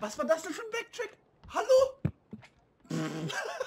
Was war das denn für ein Backtrack? Hallo?